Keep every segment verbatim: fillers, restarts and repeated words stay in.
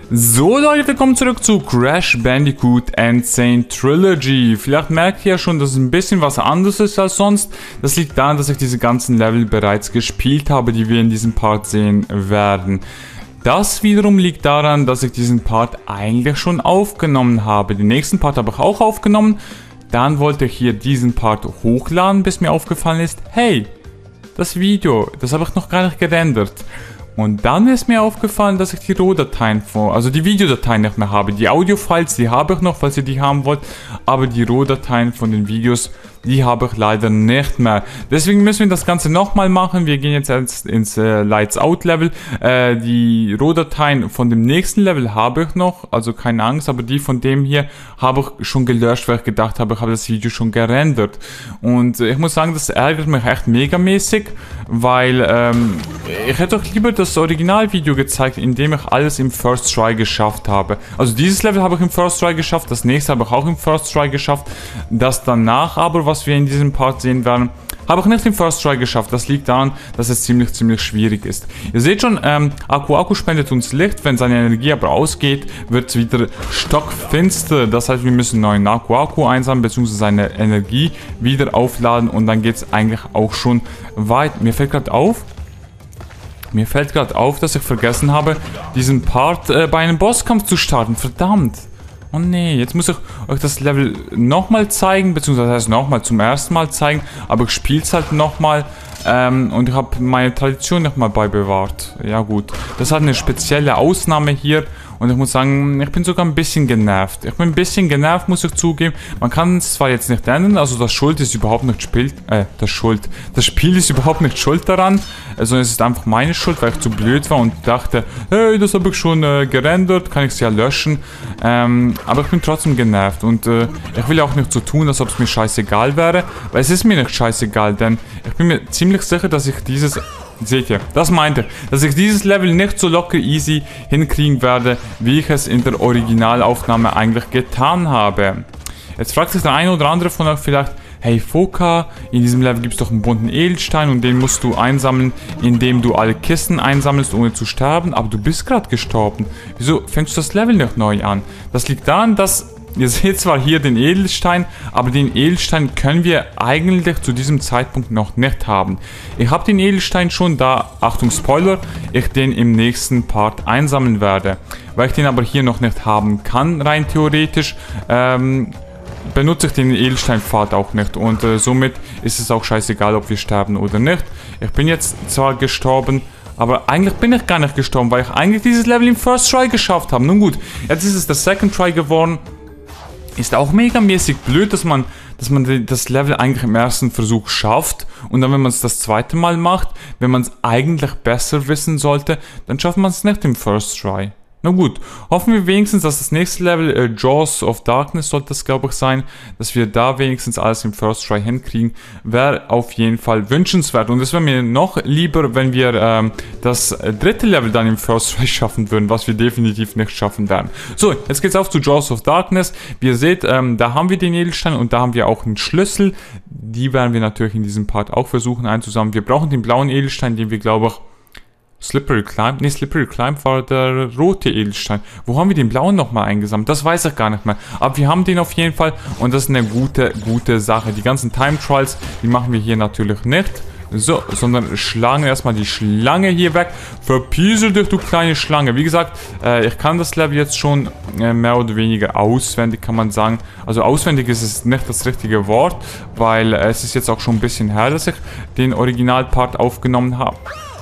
So Leute, willkommen zurück zu Crash Bandicoot N. Sane Trilogy. Vielleicht merkt ihr ja schon, dass es ein bisschen was anderes ist als sonst. Das liegt daran, dass ich diese ganzen Level bereits gespielt habe, die wir in diesem Part sehen werden. Das wiederum liegt daran, dass ich diesen Part eigentlich schon aufgenommen habe. Den nächsten Part habe ich auch aufgenommen. Dann wollte ich hier diesen Part hochladen, bis mir aufgefallen ist, hey, das Video, das habe ich noch gar nicht gerendert. Und dann ist mir aufgefallen, dass ich die Rohdateien, also die Videodateien nicht mehr habe. Die Audiofiles, die habe ich noch, falls ihr die haben wollt. Aber die Rohdateien von den Videos, die habe ich leider nicht mehr. Deswegen müssen wir das Ganze nochmal machen. Wir gehen jetzt ins, ins äh, Lights Out Level. Äh, die Rohdateien von dem nächsten Level habe ich noch, also keine Angst. Aber die von dem hier habe ich schon gelöscht, weil ich gedacht habe, ich habe das Video schon gerendert. Und äh, ich muss sagen, das ärgert mich echt megamäßig, weil ähm, ich hätte doch lieber das Originalvideo gezeigt, in dem ich alles im First Try geschafft habe. Also dieses Level habe ich im First Try geschafft, das nächste habe ich auch im First Try geschafft. Das danach aber, was wir in diesem Part sehen werden, habe ich nicht im First Try geschafft. Das liegt daran, dass es ziemlich, ziemlich schwierig ist. Ihr seht schon, ähm, Aku Aku spendet uns Licht. Wenn seine Energie aber ausgeht, wird es wieder stockfinster. Das heißt, wir müssen neuen Aku Aku einsammeln, beziehungsweise seine Energie wieder aufladen. Und dann geht es eigentlich auch schon weit. Mir fällt gerade auf, Mir fällt gerade auf, dass ich vergessen habe, diesen Part äh, bei einem Bosskampf zu starten. Verdammt. Oh nee, jetzt muss ich euch das Level nochmal zeigen, beziehungsweise das heißt nochmal zum ersten Mal zeigen, aber ich spiele es halt nochmal ähm, und ich habe meine Tradition nochmal beibewahrt. Ja gut, das hat eine spezielle Ausnahme hier und ich muss sagen, ich bin sogar ein bisschen genervt. Ich bin ein bisschen genervt, muss ich zugeben. Man kann es zwar jetzt nicht ändern, also das Schuld ist überhaupt nicht Spiel, äh, das Schuld, das Spiel ist überhaupt nicht schuld daran, also es ist einfach meine Schuld, weil ich zu blöd war und dachte, hey, das habe ich schon äh, gerendert, kann ich es ja löschen. Ähm, aber ich bin trotzdem genervt und äh, ich will auch nicht so tun, als ob es mir scheißegal wäre, weil es ist mir nicht scheißegal, denn ich bin mir ziemlich sicher, dass ich dieses, seht ihr, das meint ihr, dass ich dieses Level nicht so locker easy hinkriegen werde, wie ich es in der Originalaufnahme eigentlich getan habe. Jetzt fragt sich der eine oder andere von euch vielleicht, hey Foka, in diesem Level gibt es doch einen bunten Edelstein und den musst du einsammeln, indem du alle Kisten einsammelst, ohne zu sterben. Aber du bist gerade gestorben. Wieso fängst du das Level nicht neu an? Das liegt daran, dass, ihr seht zwar hier den Edelstein, aber den Edelstein können wir eigentlich zu diesem Zeitpunkt noch nicht haben. Ich habe den Edelstein schon, da, Achtung Spoiler, ich den im nächsten Part einsammeln werde. Weil ich den aber hier noch nicht haben kann, rein theoretisch, ähm... benutze ich den Edelsteinpfad auch nicht und äh, somit ist es auch scheißegal, ob wir sterben oder nicht. Ich bin jetzt zwar gestorben, aber eigentlich bin ich gar nicht gestorben, weil ich eigentlich dieses Level im First Try geschafft habe. Nun gut, jetzt ist es der Second Try geworden. Ist auch megamäßig blöd, dass man, dass man das Level eigentlich im ersten Versuch schafft und dann, wenn man es das zweite Mal macht, wenn man es eigentlich besser wissen sollte, dann schafft man es nicht im First Try. Na gut, hoffen wir wenigstens, dass das nächste Level, äh, Jaws of Darkness sollte das, glaube ich, sein, dass wir da wenigstens alles im First Try hinkriegen, wäre auf jeden Fall wünschenswert. Und es wäre mir noch lieber, wenn wir ähm, das dritte Level dann im First Try schaffen würden, was wir definitiv nicht schaffen werden. So, jetzt geht's auf zu Jaws of Darkness. Wie ihr seht, ähm, da haben wir den Edelstein und da haben wir auch einen Schlüssel. Die werden wir natürlich in diesem Part auch versuchen einzusammeln. Wir brauchen den blauen Edelstein, den wir, glaube ich, Slippery Climb? Ne, Slippery Climb war der rote Edelstein. Wo haben wir den blauen nochmal eingesammelt? Das weiß ich gar nicht mehr. Aber wir haben den auf jeden Fall und das ist eine gute, gute Sache. Die ganzen Time Trials, die machen wir hier natürlich nicht. So, sondern schlagen erstmal die Schlange hier weg. Verpiesel dich, du kleine Schlange. Wie gesagt, äh, ich kann das Level jetzt schon äh, mehr oder weniger auswendig, kann man sagen. Also auswendig ist es nicht das richtige Wort, weil äh, es ist jetzt auch schon ein bisschen her, dass ich den Originalpart aufgenommen habe.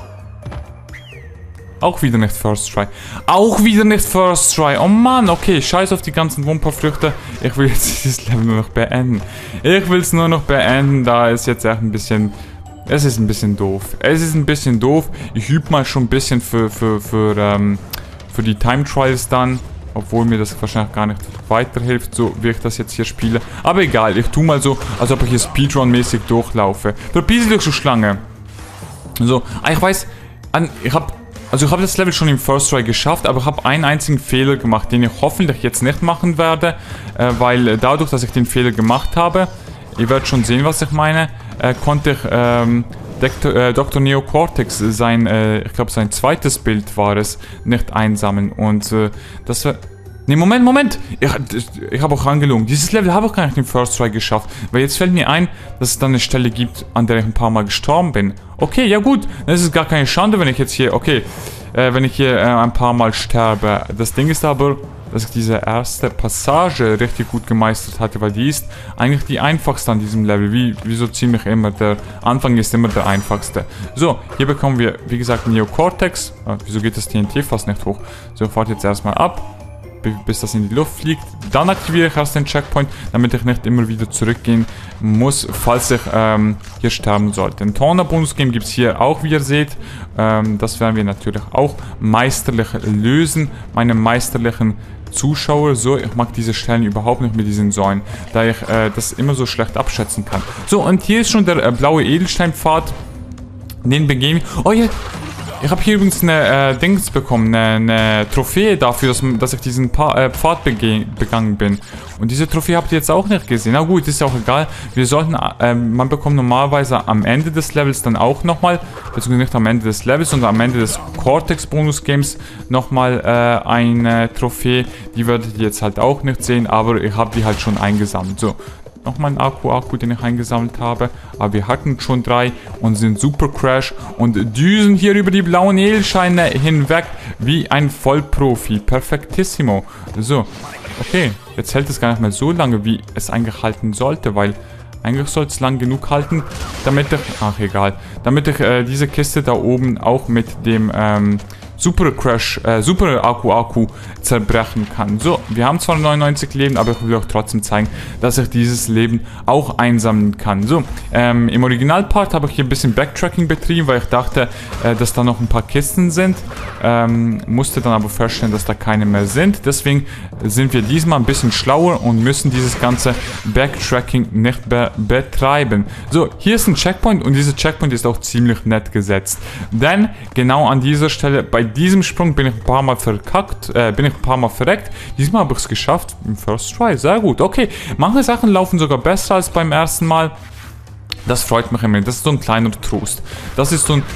Auch wieder nicht First Try. Auch wieder nicht First Try. Oh Mann, okay, scheiß auf die ganzen Wumperfrüchte. Ich will jetzt dieses Level nur noch beenden. Ich will es nur noch beenden, da ist jetzt echt ein bisschen... Es ist ein bisschen doof. Es ist ein bisschen doof. Ich übe mal schon ein bisschen für, für, für, ähm, für die Time Trials dann. Obwohl mir das wahrscheinlich gar nicht weiterhilft, so wie ich das jetzt hier spiele. Aber egal, ich tue mal so, als ob ich hier Speedrun-mäßig durchlaufe. Verpiesel durch so Schlange. So, ich weiß, ich habe... Also ich habe das Level schon im First Try geschafft, aber ich habe einen einzigen Fehler gemacht, den ich hoffentlich jetzt nicht machen werde, äh, weil dadurch, dass ich den Fehler gemacht habe, ihr werdet schon sehen, was ich meine, äh, konnte ich ähm, Doktor, äh, Doktor Neo Cortex, sein, äh, ich glaube sein zweites Bild war es, nicht einsammeln. Und äh, das war... Ne, Moment, Moment! Ich, ich habe auch angelogen. Dieses Level habe ich gar nicht im First Try geschafft. Weil jetzt fällt mir ein, dass es dann eine Stelle gibt, an der ich ein paar Mal gestorben bin. Okay, ja gut. Das ist gar keine Schande, wenn ich jetzt hier... Okay, äh, wenn ich hier äh, ein paar Mal sterbe. Das Ding ist aber, dass ich diese erste Passage richtig gut gemeistert hatte, weil die ist eigentlich die einfachste an diesem Level. Wie, wie so ziemlich immer. Der Anfang ist immer der einfachste. So, hier bekommen wir, wie gesagt, Neo Cortex. Äh, wieso geht das T N T fast nicht hoch? So, fahrt jetzt erstmal ab, bis das in die Luft fliegt. Dann aktiviere ich erst den Checkpoint, damit ich nicht immer wieder zurückgehen muss, falls ich ähm, hier sterben sollte. Den Toner-Bonus-Game gibt es hier auch, wie ihr seht. Ähm, das werden wir natürlich auch meisterlich lösen. Meine meisterlichen Zuschauer. So, ich mag diese Stellen überhaupt nicht mit diesen Säulen, da ich äh, das immer so schlecht abschätzen kann. So, und hier ist schon der äh, blaue Edelsteinpfad. Den begehen wir... Oh ja... Ich habe hier übrigens eine äh, Dings bekommen, eine, eine Trophäe dafür, dass, dass ich diesen pa äh, Pfad begangen bin. Und diese Trophäe habt ihr jetzt auch nicht gesehen. Na gut, ist ja auch egal. Wir sollten, äh, man bekommt normalerweise am Ende des Levels dann auch nochmal, beziehungsweise nicht am Ende des Levels, sondern am Ende des Cortex-Bonus-Games nochmal äh, eine Trophäe. Die werdet ihr jetzt halt auch nicht sehen, aber ich habe die halt schon eingesammelt. So. Nochmal ein Akku-Akku, den ich eingesammelt habe. Aber wir hatten schon drei und sind Super Crash und düsen hier über die blauen Edelsteine hinweg wie ein Vollprofi. Perfektissimo. So, okay. Jetzt hält es gar nicht mehr so lange, wie es eigentlich halten sollte, weil eigentlich soll es lang genug halten, damit ich... Ach, egal. Damit ich äh, diese Kiste da oben auch mit dem... Ähm, Super Crash, äh, Super Akku Akku zerbrechen kann. So, wir haben zwar neunundneunzig Leben, aber ich will euch trotzdem zeigen, dass ich dieses Leben auch einsammeln kann. So, ähm, im Originalpart habe ich hier ein bisschen Backtracking betrieben, weil ich dachte, äh, dass da noch ein paar Kisten sind. Ähm, musste dann aber feststellen, dass da keine mehr sind. Deswegen sind wir diesmal ein bisschen schlauer und müssen dieses ganze Backtracking nicht be betreiben. So, hier ist ein Checkpoint und dieser Checkpoint ist auch ziemlich nett gesetzt. Denn genau an dieser Stelle, bei diesem Sprung bin ich ein paar Mal verkackt, äh, bin ich ein paar Mal verreckt. Diesmal habe ich es geschafft im First Try. Sehr gut. Okay, manche Sachen laufen sogar besser als beim ersten Mal. Das freut mich immer. Das ist so ein kleiner Trost. Das ist so ein...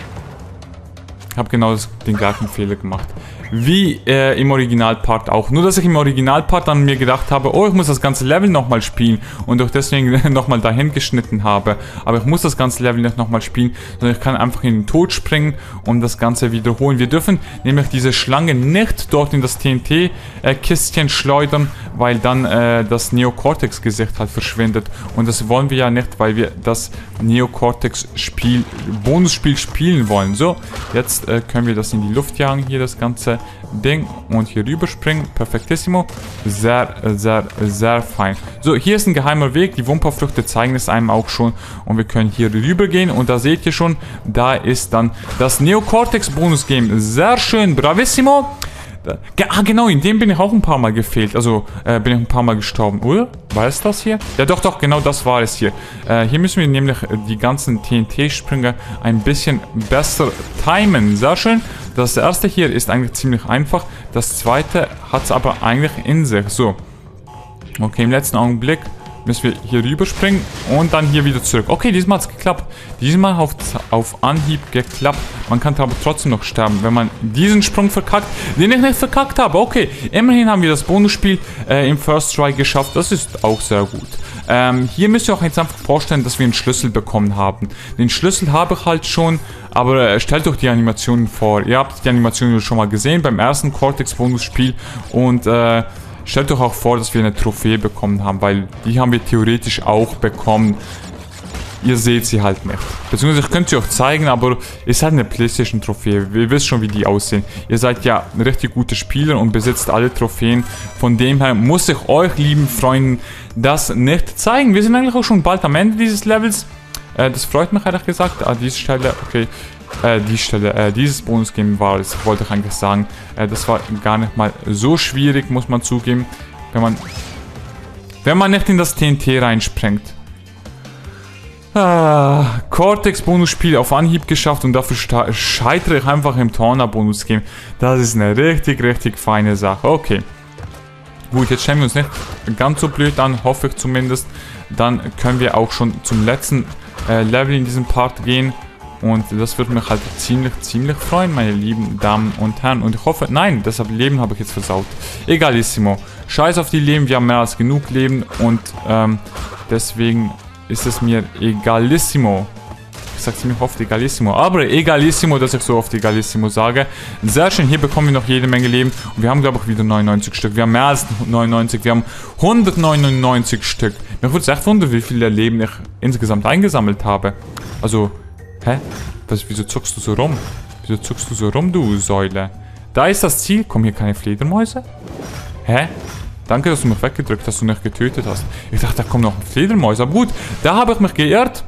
Ich habe genau das, den gleichen Fehler gemacht. Wie äh, im Originalpart auch. Nur, dass ich im Originalpart dann mir gedacht habe, oh, ich muss das ganze Level nochmal spielen und auch deswegen nochmal dahin geschnitten habe. Aber ich muss das ganze Level nicht nochmal spielen, sondern ich kann einfach in den Tod springen und das Ganze wiederholen. Wir dürfen nämlich diese Schlange nicht dort in das T N T-Kistchen äh, schleudern, weil dann äh, das Neo Cortex-Gesicht halt verschwindet. Und das wollen wir ja nicht, weil wir das Neo Cortex-Spiel, Bonusspiel spielen wollen. So, jetzt äh, können wir das in die Luft jagen, hier das ganze Ding und hier rüber springen. Perfektissimo. Sehr, sehr, sehr fein. So, hier ist ein geheimer Weg. Die Wumperfrüchte zeigen es einem auch schon. Und wir können hier rüber gehen. Und da seht ihr schon, da ist dann das Neo Cortex Bonus Game. Sehr schön. Bravissimo. Ah, genau, in dem bin ich auch ein paar Mal gefehlt. Also, äh, bin ich ein paar Mal gestorben. Oder? War es das hier? Ja, doch, doch, genau das war es hier. Äh, hier müssen wir nämlich die ganzen T N T-Sprünge ein bisschen besser timen. Sehr schön. Das erste hier ist eigentlich ziemlich einfach. Das zweite hat es aber eigentlich in sich. So. Okay, im letzten Augenblick müssen wir hier rüber springen und dann hier wieder zurück. Okay, diesmal hat es geklappt. Diesmal auf, auf Anhieb geklappt. Man kann aber trotzdem noch sterben, wenn man diesen Sprung verkackt, den ich nicht verkackt habe. Okay, immerhin haben wir das Bonusspiel äh, im First Try geschafft. Das ist auch sehr gut. Ähm, hier müsst ihr euch jetzt einfach vorstellen, dass wir einen Schlüssel bekommen haben. Den Schlüssel habe ich halt schon, aber äh, stellt euch die Animationen vor. Ihr habt die Animationen schon mal gesehen beim ersten Cortex-Bonusspiel und äh, stellt euch auch vor, dass wir eine Trophäe bekommen haben, weil die haben wir theoretisch auch bekommen. Ihr seht sie halt nicht. Beziehungsweise ich könnte sie euch zeigen, aber ist halt eine PlayStation-Trophäe. Ihr wisst schon, wie die aussehen. Ihr seid ja richtig gute Spieler und besitzt alle Trophäen. Von dem her muss ich euch, lieben Freunden, das nicht zeigen. Wir sind eigentlich auch schon bald am Ende dieses Levels. Äh, das freut mich ehrlich gesagt. An dieser Stelle, okay. Äh, die Stelle, äh, dieses Bonus-Game war es, wollte ich eigentlich sagen. Äh, das war gar nicht mal so schwierig, muss man zugeben. Wenn man, wenn man nicht in das T N T reinspringt. Ah, Cortex-Bonusspiel auf Anhieb geschafft und dafür scheitere ich einfach im Torna-Bonus-Game. Das ist eine richtig, richtig feine Sache. Okay. Gut, jetzt stellen wir uns nicht ganz so blöd an, hoffe ich zumindest. Dann können wir auch schon zum letzten äh, Level in diesem Part gehen. Und das würde mich halt ziemlich, ziemlich freuen, meine lieben Damen und Herren. Und ich hoffe, nein, deshalb Leben habe ich jetzt versaut. Egalissimo. Scheiß auf die Leben, wir haben mehr als genug Leben. Und ähm, deswegen ist es mir egalissimo. Ich sage ziemlich oft egalissimo. Aber egalissimo, dass ich so oft egalissimo sage. Sehr schön, hier bekommen wir noch jede Menge Leben. Und wir haben, glaube ich, wieder neunundneunzig Stück. Wir haben mehr als neunundneunzig. Wir haben hundertneunundneunzig Stück. Mir würde es echt wundern, wie viele Leben ich insgesamt eingesammelt habe. Also... Hä? Was, wieso zuckst du so rum? Wieso zuckst du so rum, du Säule? Da ist das Ziel. Kommen hier keine Fledermäuse? Hä? Danke, dass du mich weggedrückt hast und nicht getötet hast. Ich dachte, da kommen noch Fledermäuse. Aber gut, da habe ich mich geirrt.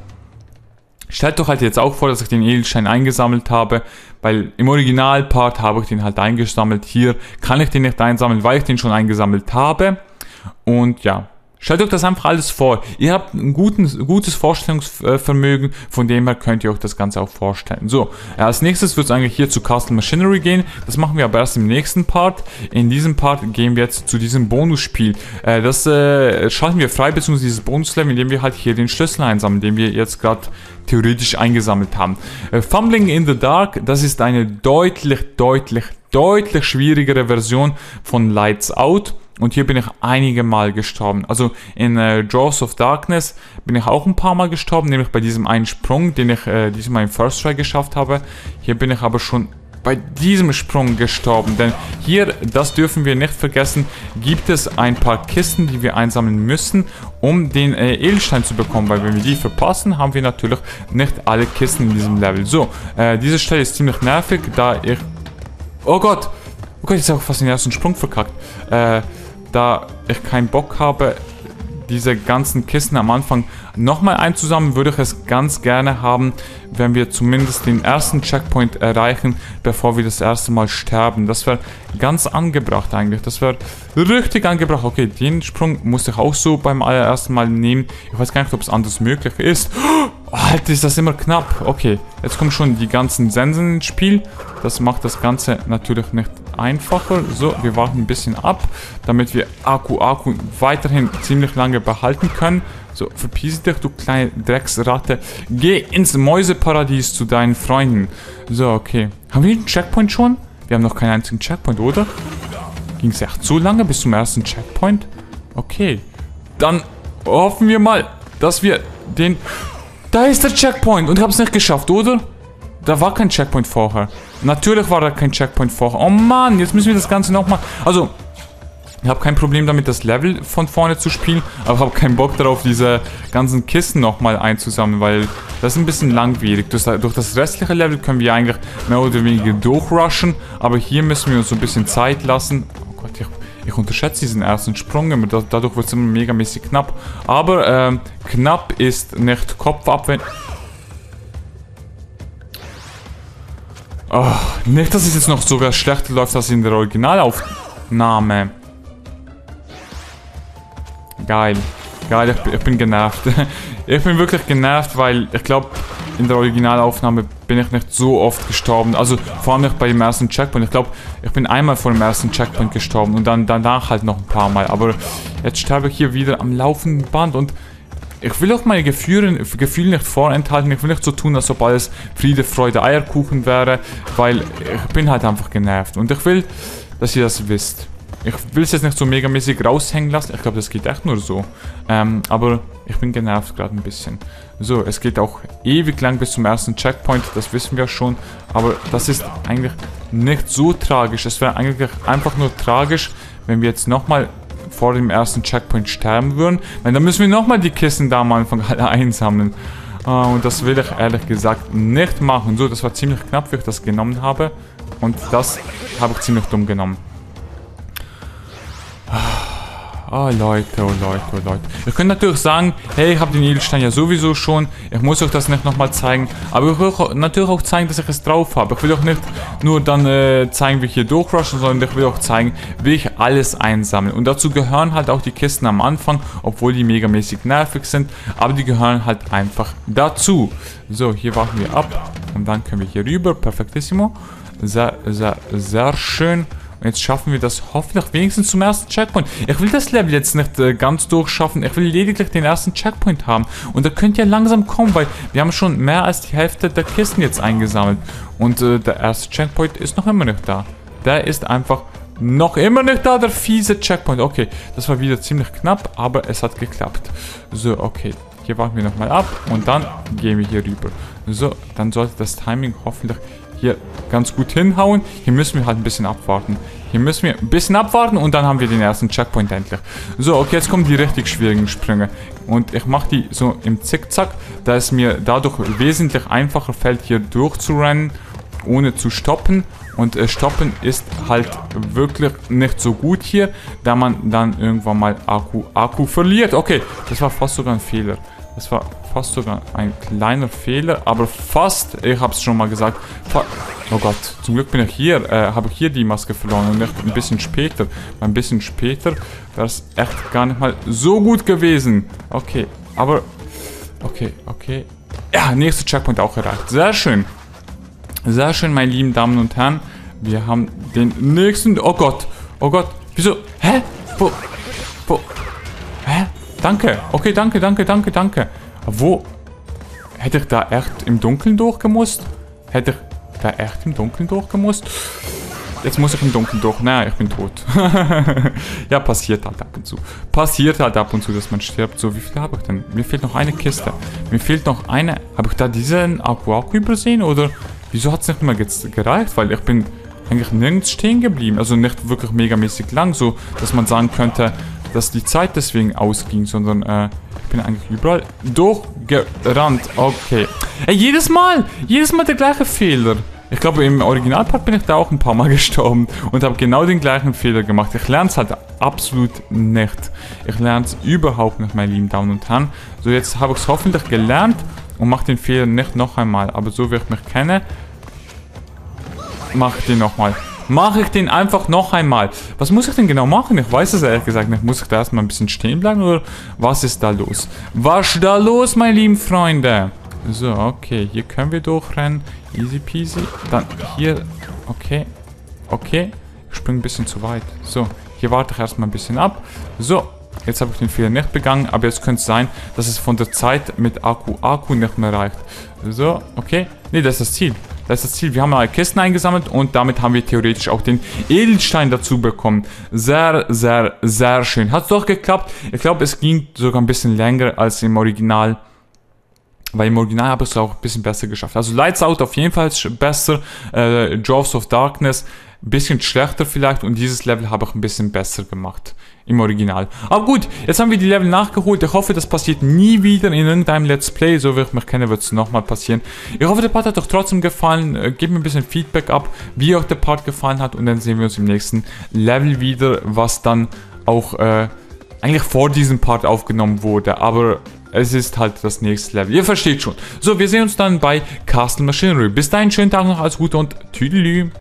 Stellt doch halt jetzt auch vor, dass ich den Edelstein eingesammelt habe. Weil im Originalpart habe ich den halt eingesammelt. Hier kann ich den nicht einsammeln, weil ich den schon eingesammelt habe. Und ja... Stellt euch das einfach alles vor. Ihr habt ein guten, gutes Vorstellungsvermögen, von dem her könnt ihr euch das Ganze auch vorstellen. So, als nächstes wird es eigentlich hier zu Castle Machinery gehen. Das machen wir aber erst im nächsten Part. In diesem Part gehen wir jetzt zu diesem Bonusspiel. Äh, das äh, schalten wir frei, beziehungsweise dieses Bonuslevel, indem wir halt hier den Schlüssel einsammeln, den wir jetzt gerade theoretisch eingesammelt haben. Äh, Fumbling in the Dark, das ist eine deutlich, deutlich, deutlich schwierigere Version von Lights Out. Und hier bin ich einige Mal gestorben. Also in äh, Jaws of Darkness bin ich auch ein paar Mal gestorben, nämlich bei diesem einen Sprung, den ich äh, diesmal im First Try geschafft habe. Hier bin ich aber schon bei diesem Sprung gestorben, denn hier, das dürfen wir nicht vergessen, gibt es ein paar Kisten, die wir einsammeln müssen, um den äh, Edelstein zu bekommen, weil wenn wir die verpassen, haben wir natürlich nicht alle Kisten in diesem Level. So, äh, diese Stelle ist ziemlich nervig, da ich... Oh Gott! Oh Gott, jetzt habe ich fast den ersten Sprung verkackt. Äh... Da ich keinen Bock habe, diese ganzen Kisten am Anfang nochmal einzusammeln, würde ich es ganz gerne haben, wenn wir zumindest den ersten Checkpoint erreichen, bevor wir das erste Mal sterben. Das wäre ganz angebracht eigentlich. Das wäre richtig angebracht. Okay, den Sprung musste ich auch so beim allerersten Mal nehmen. Ich weiß gar nicht, ob es anders möglich ist. Oh, Alter, ist das immer knapp. Okay, jetzt kommen schon die ganzen Sensen ins Spiel. Das macht das Ganze natürlich nicht einfacher. So, wir warten ein bisschen ab, damit wir Akku Akku weiterhin ziemlich lange behalten können. So, verpiss dich, du kleine Drecksratte. Geh ins Mäuseparadies zu deinen Freunden. So, okay. Haben wir einen Checkpoint schon? Wir haben noch keinen einzigen Checkpoint, oder? Ging es echt so lange bis zum ersten Checkpoint? Okay. Dann hoffen wir mal, dass wir den... Da ist der Checkpoint und ich habe es nicht geschafft, oder? Da war kein Checkpoint vorher. Natürlich war da kein Checkpoint vorher. Oh Mann, jetzt müssen wir das Ganze nochmal... Also, ich habe kein Problem damit, das Level von vorne zu spielen, aber ich habe keinen Bock darauf, diese ganzen Kisten nochmal einzusammeln, weil das ist ein bisschen langwierig. Durch, durch das restliche Level können wir eigentlich mehr oder weniger durchrushen, aber hier müssen wir uns so ein bisschen Zeit lassen. Oh Gott, ich, ich unterschätze diesen ersten Sprung immer, dadurch wird es immer megamäßig knapp. Aber ähm, knapp ist nicht Kopfabwend... Oh, nicht, dass es jetzt noch sogar schlechter läuft als in der Originalaufnahme. Geil. Geil, ich, ich bin genervt. Ich bin wirklich genervt, weil ich glaube, in der Originalaufnahme bin ich nicht so oft gestorben. Also vor allem nicht bei dem ersten Checkpoint. Ich glaube, ich bin einmal vor dem ersten Checkpoint gestorben und dann danach halt noch ein paar Mal. Aber jetzt sterbe ich hier wieder am laufenden Band und ich will auch meine Gefühle, Gefühle nicht vorenthalten. Ich will nicht so tun, als ob alles Friede, Freude, Eierkuchen wäre, weil ich bin halt einfach genervt. Und ich will, dass ihr das wisst. Ich will es jetzt nicht so megamäßig raushängen lassen. Ich glaube, das geht echt nur so. Ähm, aber ich bin genervt gerade ein bisschen. So, es geht auch ewig lang bis zum ersten Checkpoint. Das wissen wir schon. Aber das ist eigentlich nicht so tragisch. Es wäre eigentlich einfach nur tragisch, wenn wir jetzt nochmal vor dem ersten Checkpoint sterben würden. Weil dann müssen wir nochmal die Kisten da am Anfang alle einsammeln. Uh, und das will ich ehrlich gesagt nicht machen. So, das war ziemlich knapp, wie ich das genommen habe. Und das habe ich ziemlich dumm genommen. Oh Leute, oh Leute, oh Leute. Ihr könnt natürlich sagen, hey, ich habe den Edelstein ja sowieso schon. Ich muss euch das nicht nochmal zeigen. Aber ich will auch, natürlich auch zeigen, dass ich es drauf habe. Ich will auch nicht nur dann äh, zeigen, wie ich hier durchrushen, sondern ich will auch zeigen, wie ich alles einsammle. Und dazu gehören halt auch die Kisten am Anfang, obwohl die megamäßig nervig sind. Aber die gehören halt einfach dazu. So, hier warten wir ab. Und dann können wir hier rüber. Perfektissimo. Sehr, sehr, sehr schön. Und jetzt schaffen wir das hoffentlich wenigstens zum ersten Checkpoint. Ich will das Level jetzt nicht äh, ganz durchschaffen. Ich will lediglich den ersten Checkpoint haben. Und da könnt ihr langsam kommen, weil wir haben schon mehr als die Hälfte der Kisten jetzt eingesammelt. Und äh, der erste Checkpoint ist noch immer nicht da. Der ist einfach noch immer nicht da, der fiese Checkpoint. Okay, das war wieder ziemlich knapp, aber es hat geklappt. So, okay. Hier warten wir nochmal ab und dann gehen wir hier rüber. So, dann sollte das Timing hoffentlich hier ganz gut hinhauen. Hier müssen wir halt ein bisschen abwarten. Hier müssen wir ein bisschen abwarten und dann haben wir den ersten Checkpoint endlich. So, okay, jetzt kommen die richtig schwierigen Sprünge. Und ich mache die so im Zickzack, da es mir dadurch wesentlich einfacher fällt, hier durchzurennen, ohne zu stoppen. Und äh, stoppen ist halt wirklich nicht so gut hier, da man dann irgendwann mal Akku, Akku verliert. Okay, das war fast sogar ein Fehler. Das war fast sogar ein kleiner Fehler, aber fast, ich habe es schon mal gesagt. Oh Gott, zum Glück bin ich hier, äh, habe ich hier die Maske verloren und nicht ein bisschen später. Ein bisschen später wäre es echt gar nicht mal so gut gewesen. Okay, aber, okay, okay. Ja, nächster Checkpoint auch erreicht. Sehr schön. Sehr schön, meine lieben Damen und Herren. Wir haben den nächsten... Oh Gott. Oh Gott. Wieso? Hä? Wo? Wo? Hä? Danke. Okay, danke, danke, danke, danke. Wo? Hätte ich da echt im Dunkeln durchgemusst? Hätte ich da echt im Dunkeln durchgemusst? Jetzt muss ich im Dunkeln durch. Naja, ich bin tot. Ja, passiert halt ab und zu. Passiert halt ab und zu, dass man stirbt. So, wie viel habe ich denn? Mir fehlt noch eine Kiste. Mir fehlt noch eine... Habe ich da diesen Akku Akku übersehen? Oder... Wieso hat es nicht mehr gereicht? Weil ich bin eigentlich nirgends stehen geblieben. Also nicht wirklich megamäßig lang, so dass man sagen könnte, dass die Zeit deswegen ausging, sondern äh, ich bin eigentlich überall durchgerannt. Okay. Ey, jedes Mal! Jedes Mal der gleiche Fehler. Ich glaube, im Originalpart bin ich da auch ein paar Mal gestorben und habe genau den gleichen Fehler gemacht. Ich lerne es halt absolut nicht. Ich lerne es überhaupt nicht, meine lieben Damen und Herren. So, jetzt habe ich es hoffentlich gelernt und mache den Fehler nicht noch einmal. Aber so wie ich mich kenne, mache ich den nochmal. Mache ich den einfach noch einmal. Was muss ich denn genau machen? Ich weiß es ehrlich gesagt nicht. Muss ich da erstmal ein bisschen stehen bleiben oder was ist da los? Was ist da los, meine lieben Freunde? So, okay. Hier können wir durchrennen. Easy peasy. Dann hier. Okay. Okay. Ich springe ein bisschen zu weit. So, hier warte ich erstmal ein bisschen ab. So. Jetzt habe ich den Fehler nicht begangen, aber jetzt könnte es sein, dass es von der Zeit mit Akku Akku nicht mehr reicht. So, okay. Ne, das ist das Ziel. Das ist das Ziel. Wir haben alle Kisten eingesammelt und damit haben wir theoretisch auch den Edelstein dazu bekommen. Sehr, sehr, sehr schön. Hat es doch geklappt. Ich glaube, es ging sogar ein bisschen länger als im Original. Weil im Original habe ich es auch ein bisschen besser geschafft. Also Lights Out auf jeden Fall besser. Äh, Jaws of Darkness ein bisschen schlechter vielleicht. Und dieses Level habe ich ein bisschen besser gemacht. Im Original. Aber gut, jetzt haben wir die Level nachgeholt. Ich hoffe, das passiert nie wieder in irgendeinem Let's Play. So wie ich mich kenne, wird es nochmal passieren. Ich hoffe, der Part hat euch trotzdem gefallen. Äh, gebt mir ein bisschen Feedback ab, wie euch der Part gefallen hat. Und dann sehen wir uns im nächsten Level wieder, was dann auch äh, eigentlich vor diesem Part aufgenommen wurde. Aber es ist halt das nächste Level. Ihr versteht schon. So, wir sehen uns dann bei Castle Machinery. Bis dahin, schönen Tag noch, alles Gute und Tüdelü.